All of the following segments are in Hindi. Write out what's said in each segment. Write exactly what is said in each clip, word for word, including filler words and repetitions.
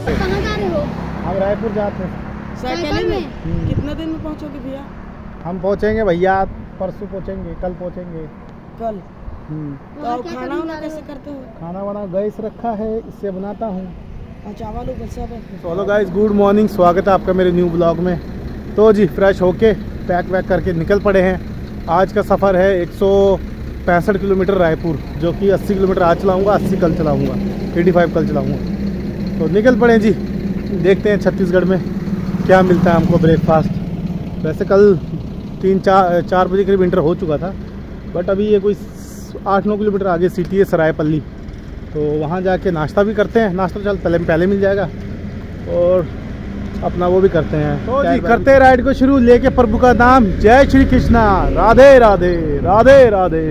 कहाँ जा रहे हो? हम रायपुर जाते हैं साइकिल में। कितने दिन में पहुँचोगे भैया? हम पहुँचेंगे भैया, परसों पहुँचेंगे, कल पहुँचेंगे। कल। हम्म। तो खाना वाना कैसे करते हो? खाना वाना गैस रखा है, इससे बनाता हूँ। चावल ऊपर सब है। चलो गाइस, गुड मॉर्निंग, स्वागत है आपका मेरे न्यू ब्लॉग में। तो जी फ्रेश होके पैक वैक करके निकल पड़े हैं। आज का सफ़र है एक सौ पैंसठ किलोमीटर रायपुर, जो कि अस्सी किलोमीटर आज चलाऊँगा, अस्सी कल चलाऊँगा, पचासी कल चलाऊँगा। तो निकल पड़े जी, देखते हैं छत्तीसगढ़ में क्या मिलता है हमको ब्रेकफास्ट। वैसे कल तीन चार चार बजे करीब इंटर हो चुका था, बट अभी ये कोई आठ नौ किलोमीटर आगे सिटी है सरायपल्ली, तो वहाँ जाके नाश्ता भी करते हैं। नाश्ता चल पहले पहले मिल जाएगा और अपना वो भी करते हैं। तो जी करते हैं राइड को शुरू, लेके प्रभु का नाम, जय श्री कृष्णा, राधे राधे राधे राधे।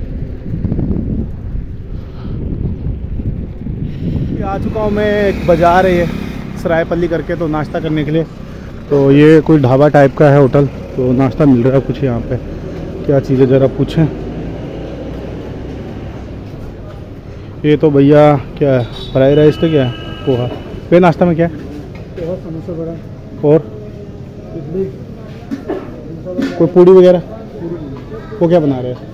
आ चुका हूँ मैं, एक बाजार है ये सरायपल्ली करके, तो नाश्ता करने के लिए। तो ये कोई ढाबा टाइप का है होटल, तो नाश्ता मिल रहा है कुछ यहाँ पे। क्या चीज़ है ज़रा पूछें। ये तो भैया क्या है, फ्राई राइस तो क्या है, पोहा। वे नाश्ता में क्या है? पोहा, समोसा बड़ा और कोई पूड़ी वगैरह। वो क्या बना रहे हैं?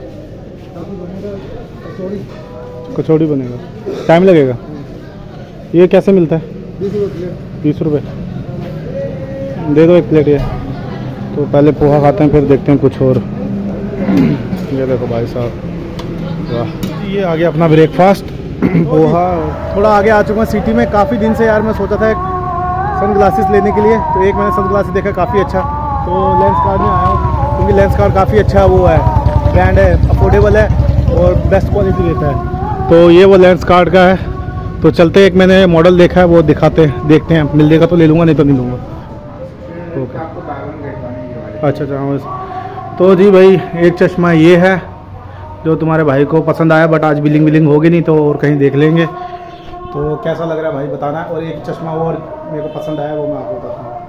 कचौड़ी बनेगा। टाइम लगेगा। ये कैसे मिलता है? बीस रुपये दे दो एक प्लेट ये। तो पहले पोहा खाते हैं, फिर देखते हैं कुछ और। ये देखो भाई साहब, वाह, ये आ गया अपना ब्रेकफास्ट पोहा। थोड़ा आगे आ चुका हूँ सिटी में। काफ़ी दिन से यार मैं सोचा था सन ग्लासेस लेने के लिए, तो एक मैंने सन ग्लासेस देखा काफ़ी अच्छा, तो लेंस कार्ड में आया हूँ, क्योंकि लेंस कार्ड काफ़ी अच्छा वो है, ब्रांड है, अफोर्डेबल है और बेस्ट क्वालिटी देता है। तो ये वो लेंस कार्ड का है। तो चलते, एक मैंने मॉडल देखा है, वो दिखाते हैं, देखते हैं मिल जाएगा तो ले लूँगा, नहीं तो नहीं लूँगा। अच्छा अच्छा। तो जी भाई, एक चश्मा ये है जो तुम्हारे भाई को पसंद आया, बट आज बिलिंग बिलिंग होगी नहीं, तो और कहीं देख लेंगे। तो कैसा लग रहा है भाई बताना। और एक चश्मा और मेरे को पसंद आया, वो मैं आपको बताता हूँ।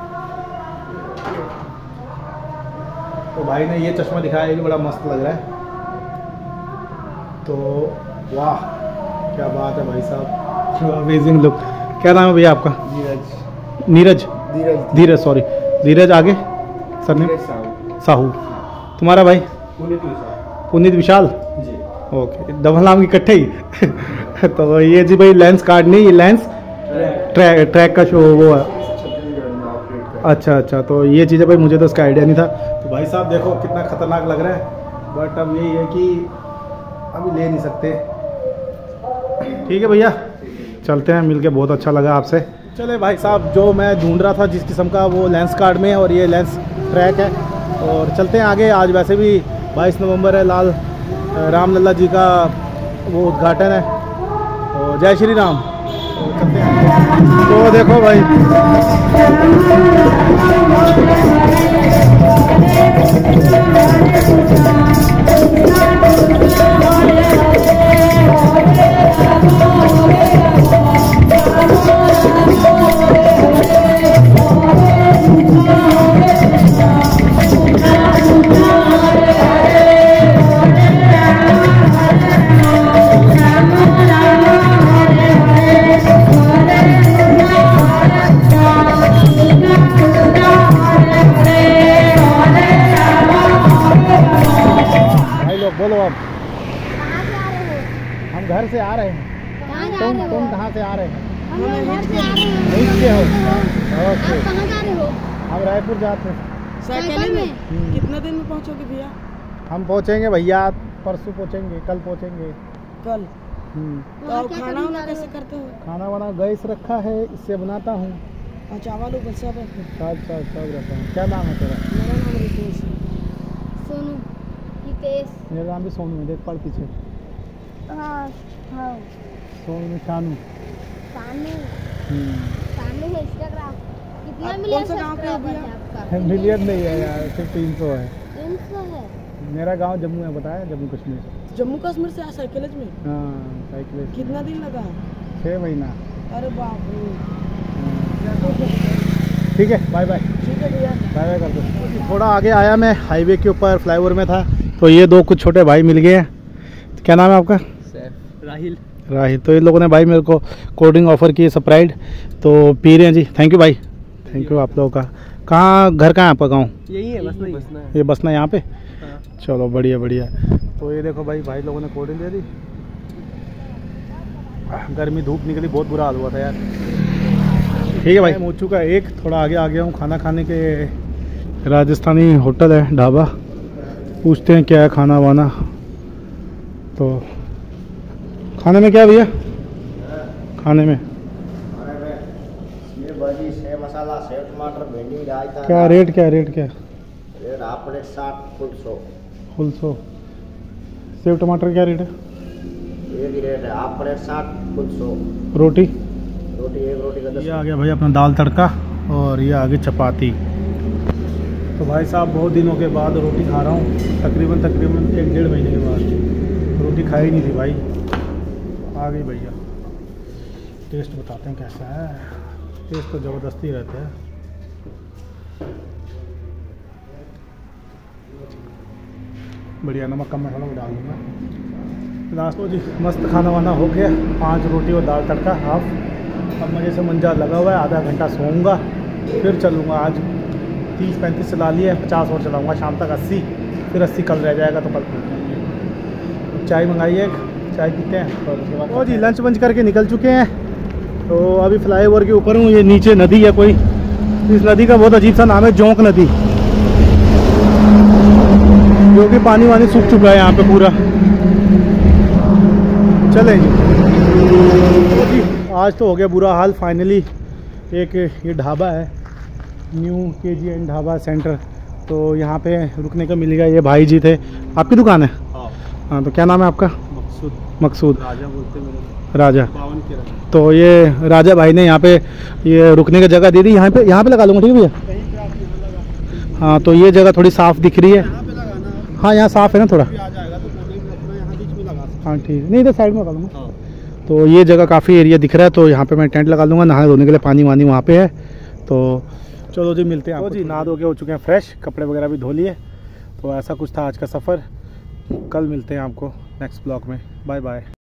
तो भाई ने ये चश्मा दिखाया, ये भी बड़ा मस्त लग रहा है। तो वाह, क्या बात है भाई साहब, अमेजिंग लुक। क्या नाम है भैया आपका? नीरज। नीरज धीरज धीरज सॉरी धीरज। आगे सर ने साहू। तुम्हारा भाई? पुनीत विशाल जी। ओके, डबल नाम इकट्ठे ही। तो ये जी भाई लेंस कार्ड नहीं, ये लेंस ट्रैक ट्रैक का शो वो है। अच्छा अच्छा। तो ये चीज़ें भाई मुझे तो इसका आइडिया नहीं था। तो भाई साहब देखो कितना खतरनाक लग रहा है, बट अब यही है कि अभी ले नहीं सकते। ठीक है भैया, चलते हैं, मिलके बहुत अच्छा लगा आपसे। चले भाई साहब, जो मैं ढूंढ रहा था जिस किस्म का, वो लेंस कार्ड में है और ये लेंस ट्रैक है। और चलते हैं आगे। आज वैसे भी बाईस नवंबर है, लाल रामलला जी का वो उद्घाटन है, और जय श्री राम। तो चलते हैं। तो देखो भाई, बोलो अब। हम घर से आ रहे हैं। तुम तुम कहाँ से आ रहे हैं? हम घर से आ रहे हैं। यहीं से हो? ओके। आप कहाँ जा रहे हो? हम रायपुर जाते हैं साइकिल में। कितने दिन में पहुँचोगे भैया? हम पहुँचेंगे भैया, परसों पहुँचेंगे, कल पहुँचेंगे। कल। तो खाना वाना कैसे करते हो? खाना वाना गैस रखा है, इससे बनाता हूँ। चावल ऊपर सब है। सब सब सब रहता है। क्या नाम है तेरा? मेरा नाम रितेश है। सोनू। मेरा नाम भी सोनू है, देख पढ़ पीछे। हाँ हाँ। सोनू शानू। शानू। शानू है इंस्टाग्राम। कितना मिलियन सब्सक्राइबर है आपका? मिलियन नहीं है यार, सिर्फ तीन सौ है। तीन सौ है। मेरा गांव जम्मू है, बताया, जम्मू कश्मीर। जम्मू कश्मीर से साइकिलेज में? हाँ साइकिलेज। कितना दिन लगा? छः महीना। अरे बाप रे। ठीक है, बाय बाय। ठीक है भैया, बाय बाय कर दो। थोड़ा आगे आया मैं, हाईवे के ऊपर फ्लाईओवर में था, तो ये दो कुछ छोटे भाई मिल गए हैं। क्या नाम है आपका? राहिल। राही। तो इन लोगों ने भाई मेरे को कोल्ड ड्रिंक ऑफ़र की है स्प्राइट, तो पी रहे हैं जी। थैंक यू भाई, थैंक यू आप लोगों का। कहाँ घर कहाँ है आपका गाँव? यही है, बस नहीं ये बसना यहाँ पे। चलो बढ़िया बढ़िया। तो ये देखो भाई, भाई लोगों ने कोल्ड ड्रिंक दे दी। गर्मी धूप निकली, बहुत बुरा हाल हुआ था यार। ठीक है भाई, हो चुका है एक, थोड़ा आगे आ गया हूँ खाना खाने के। राजस्थानी होटल है, ढाबा, पूछते हैं क्या है खाना वाना। तो खाने में क्या भैया? खाने में भाजी, सेव मसाला, सेव टमाटर, भिंडी, रायता। क्या रेट, क्या रेट क्या? रेट हाफ प्लेट साठ, फुल सौ। फुल सौ। सेव टमाटर क्या रेट है? ये भी रेट है, हाफ प्लेट साठ, फुल सौ। रोटी? रोटी एक रोटी का दस। ये आ गया भाई अपना दाल तड़का, और ये आ गई चपाती। तो भाई साहब बहुत दिनों के बाद रोटी खा रहा हूँ, तकरीबन तकरीबन एक डेढ़ महीने के बाद। रोटी खाई नहीं थी भाई, आ गई भैया। टेस्ट बताते हैं कैसा है। टेस्ट तो ज़बरदस्ती रहता है। बढ़िया, नमक कम मसाला में डाल दूँगा। लास्ट में जी मस्त खाना वाना हो गया, पांच रोटी और दाल तड़का हाफ। अब मज़े से मंजा लगा हुआ है, आधा घंटा सोऊंगा फिर चलूँगा। आज तीस पैंतीस चला लिया है, पचास और चलाऊँगा, शाम तक अस्सी, फिर अस्सी कल रह जाएगा तो कल पहुँचेंगे। चाय मंगाई है, चाय पीते हैं और उसके बाद। ओ जी लंच वंच करके निकल चुके हैं। तो अभी फ्लाईओवर के ऊपर हूँ। ये नीचे नदी है कोई, इस नदी का बहुत अजीब सा नाम है, जोंक नदी, जो कि पानी वानी सूख चुका है यहाँ पे पूरा। चले जी। तो जी आज तो हो गया बुरा हाल फाइनली। एक ये ढाबा है, न्यू के जी एन ढाबा सेंटर, तो यहाँ पे रुकने का मिलेगा। ये भाई जी थे, आपकी दुकान है? हाँ। तो क्या नाम है आपका? मकसूद। मकसूद। राजा बोलते मेरे राजा। बावन के राजा। तो ये राजा भाई ने यहाँ पे ये रुकने की जगह दे दी। यहाँ पे यहाँ पे लगा लूँगा, ठीक है भैया? हाँ, तो ये जगह थोड़ी साफ़ दिख रही है। हाँ यहाँ साफ़ है ना थोड़ा। हाँ ठीक है, नहीं इधर साइड में लगा लूँगा। तो ये जगह काफ़ी एरिया दिख रहा है, तो यहाँ पे मैं टेंट लगा लूँगा। नहाने धोने के लिए पानी वानी वहाँ पे है। तो चलो जी मिलते हैं। तो जी नहा धो के हो चुके हैं फ्रेश, कपड़े वगैरह भी धो लिए। तो ऐसा कुछ था आज का सफ़र। कल मिलते हैं आपको नेक्स्ट ब्लॉग में। Bye bye.